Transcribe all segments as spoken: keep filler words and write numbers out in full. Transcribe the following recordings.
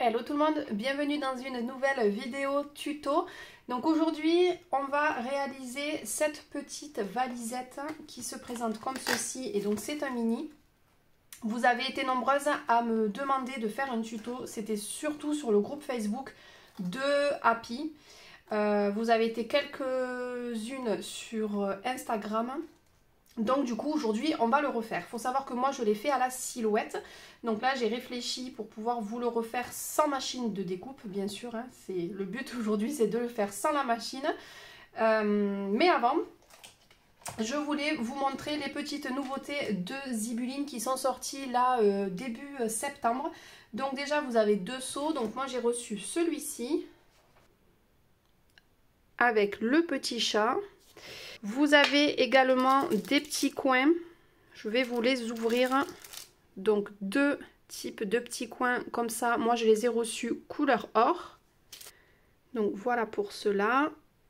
Hello tout le monde, bienvenue dans une nouvelle vidéo tuto. Donc aujourd'hui on va réaliser cette petite valisette qui se présente comme ceci, et donc c'est un mini. Vous avez été nombreuses à me demander de faire un tuto, c'était surtout sur le groupe Facebook de Happy. Euh, vous avez été quelques-unes sur Instagram. Donc du coup aujourd'hui on va le refaire. Il faut savoir que moi je l'ai fait à la silhouette. Donc là j'ai réfléchi pour pouvoir vous le refaire sans machine de découpe, bien sûr. Hein, c'est le but aujourd'hui, c'est de le faire sans la machine. Euh, mais avant, je voulais vous montrer les petites nouveautés de Zibuline qui sont sorties là euh, début septembre. Donc déjà vous avez deux seaux. Donc moi j'ai reçu celui-ci avec le petit chat. Vous avez également des petits coins, je vais vous les ouvrir. Donc deux types de petits coins comme ça, moi je les ai reçus couleur or. Donc voilà pour cela.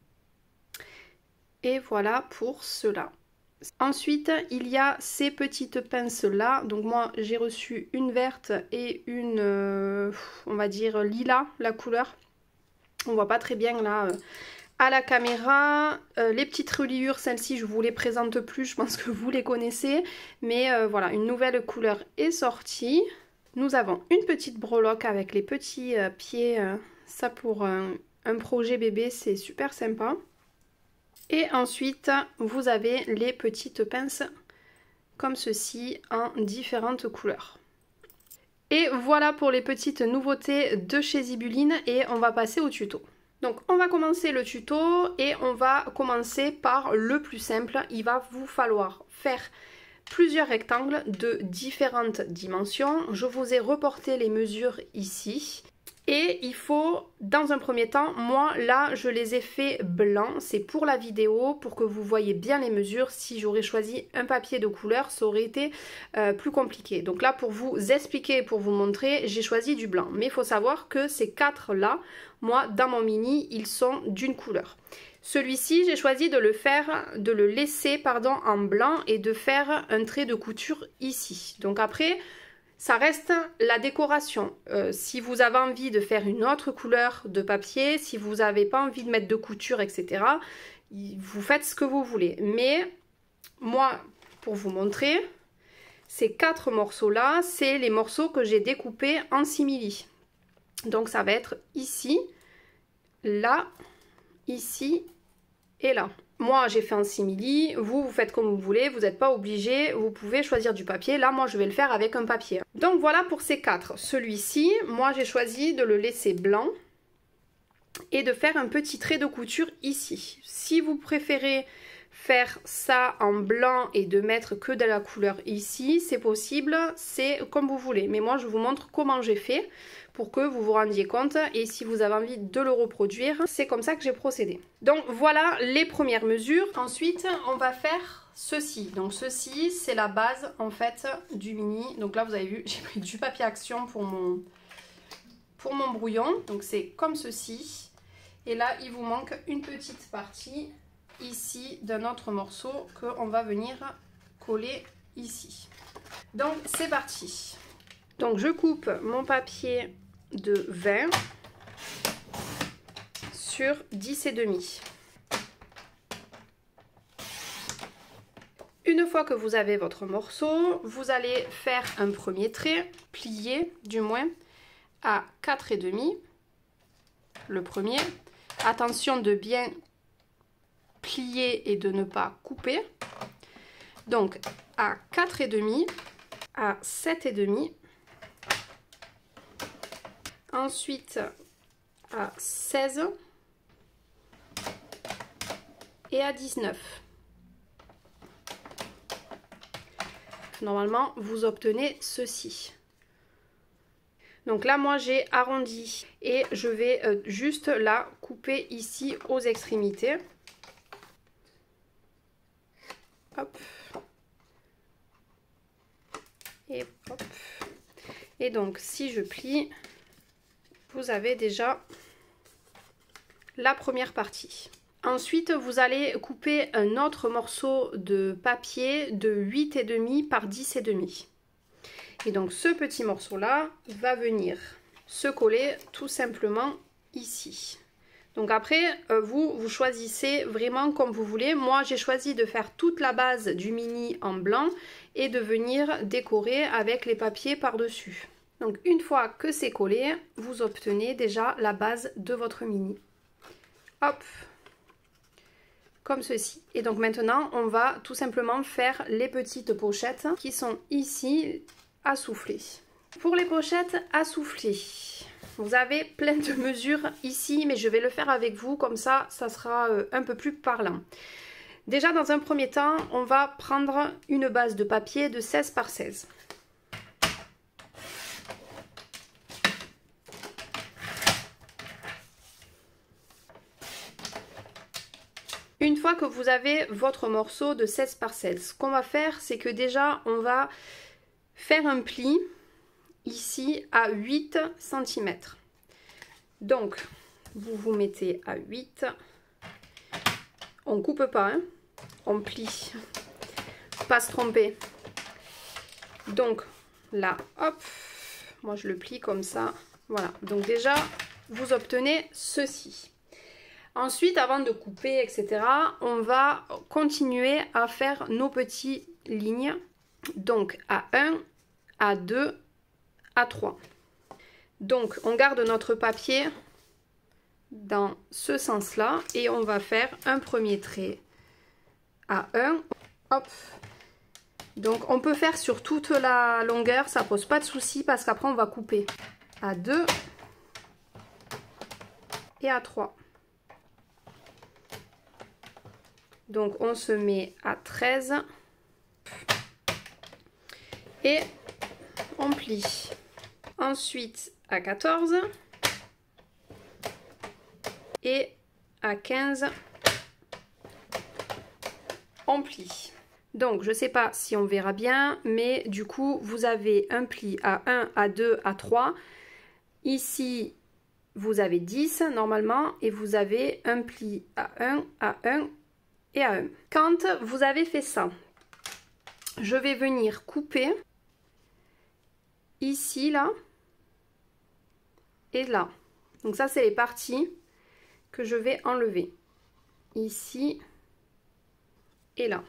Et voilà pour cela. Ensuite il y a ces petites pinces là. Donc moi j'ai reçu une verte et une, euh, on va dire lilas la couleur. On voit pas très bien là. Euh, à la caméra, euh, les petites reliures, celles-ci je vous les présente plus, je pense que vous les connaissez. Mais euh, voilà, une nouvelle couleur est sortie. Nous avons une petite breloque avec les petits euh, pieds. Euh, ça pour un, un projet bébé, c'est super sympa. Et ensuite, vous avez les petites pinces comme ceci en différentes couleurs. Et voilà pour les petites nouveautés de chez Zibuline et on va passer au tuto. Donc on va commencer le tuto et on va commencer par le plus simple. Il va vous falloir faire plusieurs rectangles de différentes dimensions. Je vous ai reporté les mesures ici. Et il faut, dans un premier temps, moi là je les ai fait blancs. C'est pour la vidéo, pour que vous voyez bien les mesures. Si j'aurais choisi un papier de couleur, ça aurait été euh, plus compliqué. Donc là pour vous expliquer et pour vous montrer, j'ai choisi du blanc. Mais il faut savoir que ces quatre là, moi dans mon mini, ils sont d'une couleur. Celui-ci, j'ai choisi de le faire, de le laisser pardon, en blanc et de faire un trait de couture ici. Donc après, ça reste la décoration. Euh, si vous avez envie de faire une autre couleur de papier, si vous n'avez pas envie de mettre de couture, et cetera, vous faites ce que vous voulez. Mais moi, pour vous montrer, ces quatre morceaux-là, c'est les morceaux que j'ai découpés en simili. Donc ça va être ici, là, ici et là. Moi j'ai fait en simili, vous vous faites comme vous voulez, vous n'êtes pas obligé, vous pouvez choisir du papier. Là moi je vais le faire avec un papier. Donc voilà pour ces quatre. Celui-ci, moi j'ai choisi de le laisser blanc et de faire un petit trait de couture ici. Si vous préférez faire ça en blanc et de mettre que de la couleur ici, c'est possible, c'est comme vous voulez. Mais moi je vous montre comment j'ai fait pour que vous vous rendiez compte, et si vous avez envie de le reproduire, c'est comme ça que j'ai procédé. Donc voilà les premières mesures. Ensuite on va faire ceci. Donc ceci c'est la base en fait du mini. Donc là vous avez vu, j'ai pris du papier action pour mon, pour mon brouillon. Donc c'est comme ceci. Et là il vous manque une petite partie ici d'un autre morceau qu'on va venir coller ici. Donc c'est parti. Donc je coupe mon papier de vingt sur dix et demi. Une fois que vous avez votre morceau, vous allez faire un premier trait, plié du moins, à quatre et demi. Le premier. Attention de bien plier et de ne pas couper. Donc à quatre et demi, à sept et demi. Ensuite à seize et à dix-neuf. Normalement vous obtenez ceci. Donc là moi j'ai arrondi et je vais euh, juste là couper ici aux extrémités. Hop. Et hop. Et donc si je plie, vous avez déjà la première partie. Ensuite, vous allez couper un autre morceau de papier de huit virgule cinq par dix virgule cinq. Et donc ce petit morceau là va venir se coller tout simplement ici. Donc après, euh, vous, vous choisissez vraiment comme vous voulez. Moi, j'ai choisi de faire toute la base du mini en blanc et de venir décorer avec les papiers par-dessus. Donc une fois que c'est collé, vous obtenez déjà la base de votre mini. Hop, comme ceci. Et donc maintenant, on va tout simplement faire les petites pochettes qui sont ici à souffler. Pour les pochettes à souffler, vous avez plein de mesures ici, mais je vais le faire avec vous, comme ça, ça sera un peu plus parlant. Déjà, dans un premier temps, on va prendre une base de papier de seize par seize. Une fois que vous avez votre morceau de seize par seize, ce qu'on va faire, c'est que déjà, on va faire un pli ici à huit centimètres. Donc, vous vous mettez à huit. On coupe pas, hein, on plie. Faut pas se tromper. Donc, là, hop, moi je le plie comme ça. Voilà, donc déjà, vous obtenez ceci. Ensuite, avant de couper, et cetera, on va continuer à faire nos petites lignes. Donc, à un, à deux, à trois. Donc on garde notre papier dans ce sens là et on va faire un premier trait à un. Hop. Donc on peut faire sur toute la longueur, ça pose pas de souci parce qu'après on va couper à deux et à trois. Donc on se met à treize et on plie. Ensuite à quatorze et à quinze on plie. Donc je sais pas si on verra bien, mais du coup vous avez un pli à un, à deux, à trois. Ici vous avez dix normalement et vous avez un pli à un, à un et à un. Quand vous avez fait ça, je vais venir couper ici, là et là. Donc ça c'est les parties que je vais enlever. Ici et là.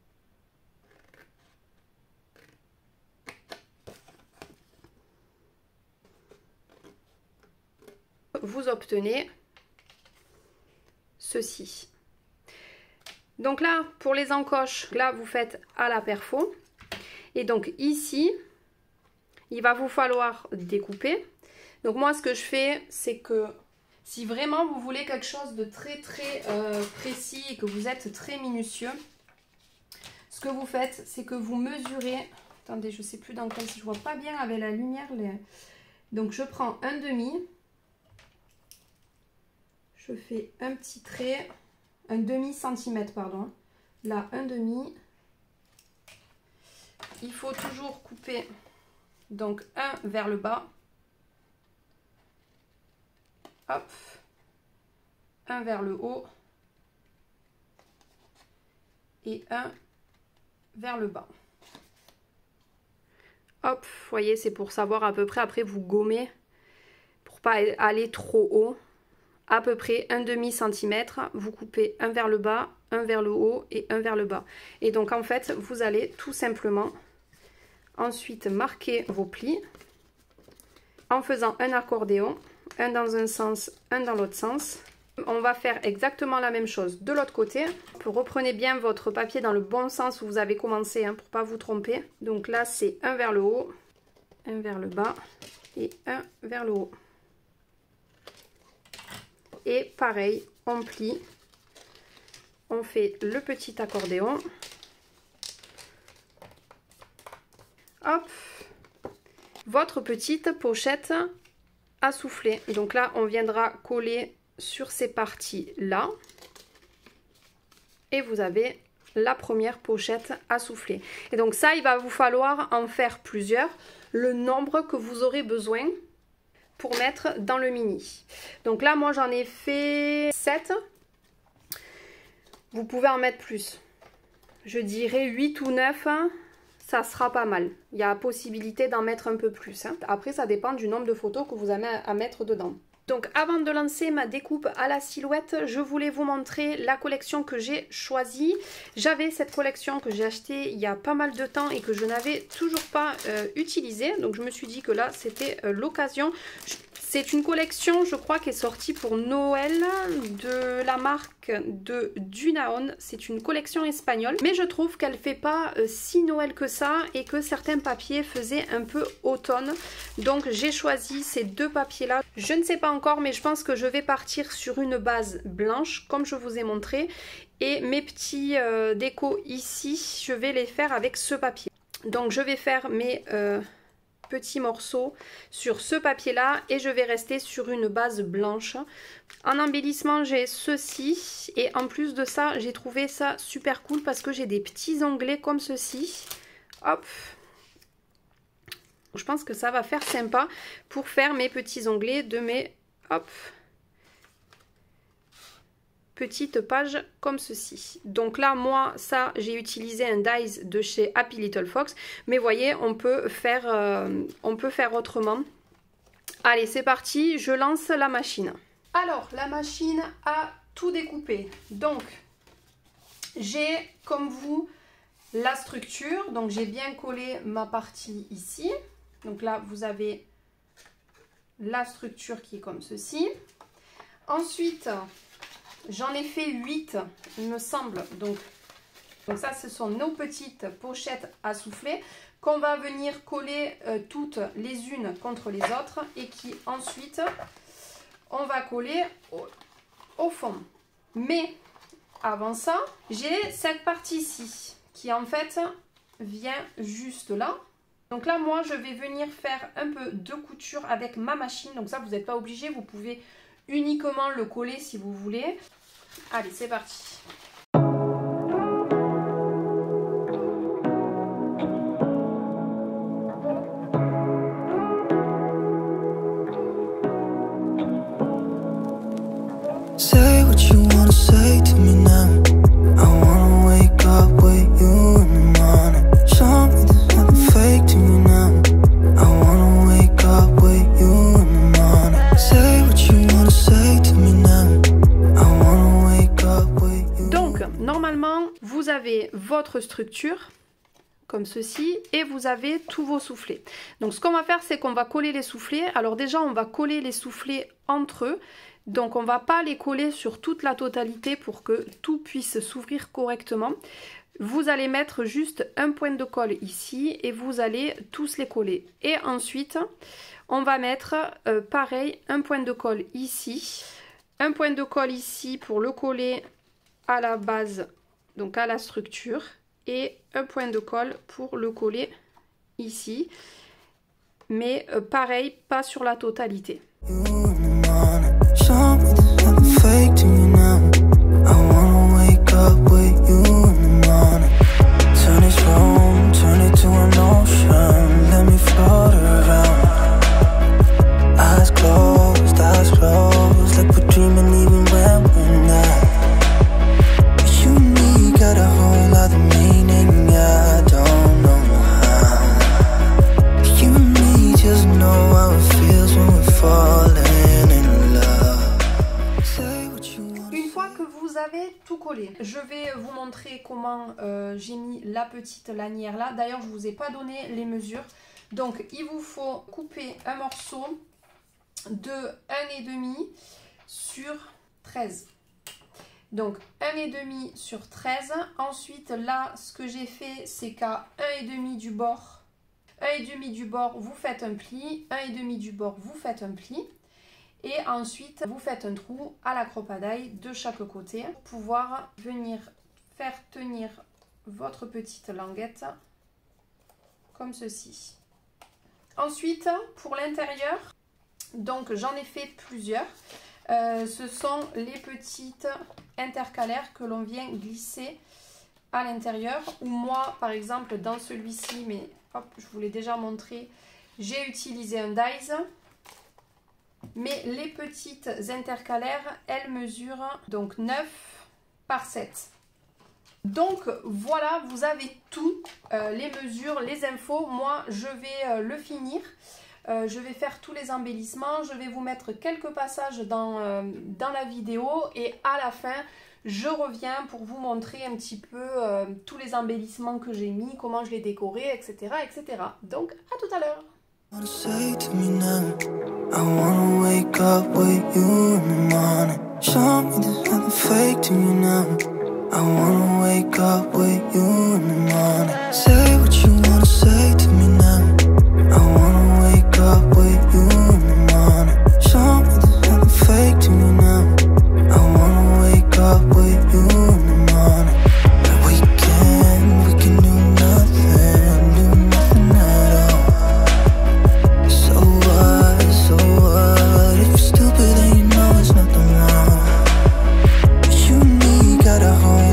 Vous obtenez ceci. Donc là, pour les encoches, là vous faites à la perfo. Et donc ici, il va vous falloir découper. Donc moi, ce que je fais, c'est que si vraiment vous voulez quelque chose de très très euh, précis et que vous êtes très minutieux, ce que vous faites, c'est que vous mesurez. Attendez, je sais plus dans quel, je vois pas bien avec la lumière. Les... Donc je prends un demi. Je fais un petit trait, un demi centimètre, pardon. Là, un demi. Il faut toujours couper, donc un vers le bas. Hop. Un vers le haut. Et un vers le bas. Hop, vous voyez, c'est pour savoir à peu près, après vous gommez, pour pas aller trop haut. À peu près un demi centimètre, vous coupez un vers le bas, un vers le haut et un vers le bas. Et donc en fait, vous allez tout simplement ensuite marquer vos plis en faisant un accordéon, un dans un sens, un dans l'autre sens. On va faire exactement la même chose de l'autre côté. Vous reprenez bien votre papier dans le bon sens où vous avez commencé, hein, pour pas vous tromper. Donc là, c'est un vers le haut, un vers le bas et un vers le haut. Et pareil, on plie, on fait le petit accordéon. Hop, votre petite pochette à souffler. Et donc là, on viendra coller sur ces parties-là. Et vous avez la première pochette à souffler. Et donc ça, il va vous falloir en faire plusieurs, le nombre que vous aurez besoin pour mettre dans le mini. Donc là, moi, j'en ai fait sept. Vous pouvez en mettre plus. Je dirais huit ou neuf. ça sera pas mal. Il y a possibilité d'en mettre un peu plus, hein. Après, ça dépend du nombre de photos que vous avez à mettre dedans. Donc avant de lancer ma découpe à la silhouette, je voulais vous montrer la collection que j'ai choisie. J'avais cette collection que j'ai achetée il y a pas mal de temps et que je n'avais toujours pas euh, utilisée. Donc je me suis dit que là c'était euh, l'occasion. C'est une collection, je crois, qui est sortie pour Noël de la marque de Dunaon. C'est une collection espagnole, mais je trouve qu'elle fait pas euh, si Noël que ça et que certains papiers faisaient un peu automne. Donc j'ai choisi ces deux papiers là. Je ne sais pas encore, mais je pense que je vais partir sur une base blanche comme je vous ai montré. Et mes petits euh, décos ici, je vais les faire avec ce papier. Donc je vais faire mes... Euh, petits morceaux sur ce papier là et je vais rester sur une base blanche. En embellissement j'ai ceci et en plus de ça j'ai trouvé ça super cool parce que j'ai des petits onglets comme ceci. Hop, je pense que ça va faire sympa pour faire mes petits onglets de mes hop petites pages comme ceci. Donc là moi ça j'ai utilisé un dies de chez Happy Little Fox, mais voyez on peut faire euh, on peut faire autrement. Allez c'est parti, je lance la machine. Alors la machine a tout découpé. Donc j'ai comme vous la structure, donc j'ai bien collé ma partie ici. Donc là vous avez la structure qui est comme ceci. Ensuite j'en ai fait huit, il me semble. Donc, donc ça, ce sont nos petites pochettes à souffler qu'on va venir coller euh, toutes les unes contre les autres et qui ensuite, on va coller au, au fond. Mais avant ça, j'ai cette partie-ci qui en fait vient juste là. Donc là, moi, je vais venir faire un peu de couture avec ma machine. Donc ça, vous n'êtes pas obligé, vous pouvez uniquement le coller si vous voulez. Allez, c'est parti. Say what you wanna say to me now. I wanna wake up with you in the morning. Show me there's nothing fake to me now. I wanna wake up with you in the morning. Say what you wanna say to me now. I wanna wake up with you. Donc, normalement, vous avez votre structure comme ceci et vous avez tous vos soufflets. Donc ce qu'on va faire, c'est qu'on va coller les soufflets. Alors déjà on va coller les soufflets entre eux, donc on va pas les coller sur toute la totalité pour que tout puisse s'ouvrir correctement. Vous allez mettre juste un point de colle ici et vous allez tous les coller. Et ensuite on va mettre euh, pareil un point de colle ici, un point de colle ici pour le coller à la base, donc à la structure, et un point de colle pour le coller ici, mais euh, pareil, pas sur la totalité. Je vais vous montrer comment euh, j'ai mis la petite lanière là. D'ailleurs, je ne vous ai pas donné les mesures. Donc, il vous faut couper un morceau de un virgule cinq sur treize. Donc, un virgule cinq sur treize. Ensuite, là, ce que j'ai fait, c'est qu'à un virgule cinq du bord, un virgule cinq du bord, vous faites un pli. un virgule cinq du bord, vous faites un pli. Et ensuite, vous faites un trou à la croppadaille de chaque côté pour pouvoir venir faire tenir votre petite languette comme ceci. Ensuite, pour l'intérieur, donc j'en ai fait plusieurs. Euh, ce sont les petites intercalaires que l'on vient glisser à l'intérieur. Ou moi, par exemple, dans celui-ci, mais hop, je vous l'ai déjà montré, j'ai utilisé un dies. Mais les petites intercalaires, elles mesurent donc neuf par sept. Donc voilà, vous avez tout, euh, les mesures, les infos. Moi, je vais euh, le finir. Euh, je vais faire tous les embellissements. Je vais vous mettre quelques passages dans, euh, dans la vidéo. Et à la fin, je reviens pour vous montrer un petit peu euh, tous les embellissements que j'ai mis, comment je l'ai décoré, et cetera, et cetera. Donc, à tout à l'heure. I wanna wake up with you in the morning. Say what you wanna say to me now. I wanna wake up with you in the morning. Show me there's nothing fake to me now. I wanna wake up with you in the morning. And we can, we can do nothing, do nothing at all. So what, so what? If you're stupid then you know there's nothing wrong. But you and me got a whole.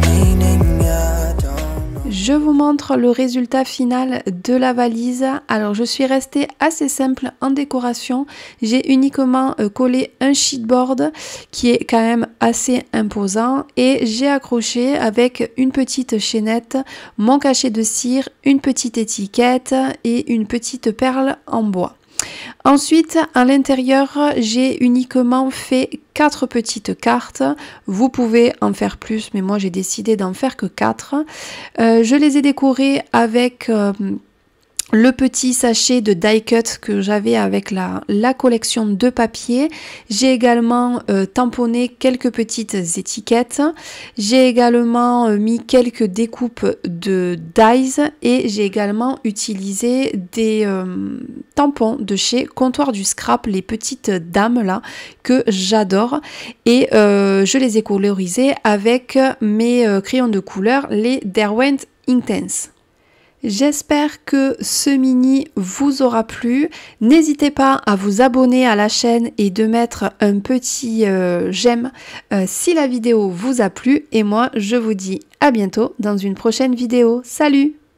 Je vous montre le résultat final de la valise. Alors je suis restée assez simple en décoration. J'ai uniquement collé un sheetboard qui est quand même assez imposant et j'ai accroché avec une petite chaînette mon cachet de cire, une petite étiquette et une petite perle en bois. Ensuite, à l'intérieur, j'ai uniquement fait quatre petites cartes. Vous pouvez en faire plus, mais moi j'ai décidé d'en faire que quatre. Euh, je les ai décorées avec euh, le petit sachet de die cut que j'avais avec la, la collection de papier. J'ai également euh, tamponné quelques petites étiquettes. J'ai également euh, mis quelques découpes de dies et j'ai également utilisé des euh, tampons de chez Comptoir du Scrap, les petites dames là que j'adore. Et euh, je les ai colorisées avec mes euh, crayons de couleur, les Derwent Intense. J'espère que ce mini vous aura plu. N'hésitez pas à vous abonner à la chaîne et de mettre un petit euh, j'aime euh, si la vidéo vous a plu. Et moi, je vous dis à bientôt dans une prochaine vidéo. Salut!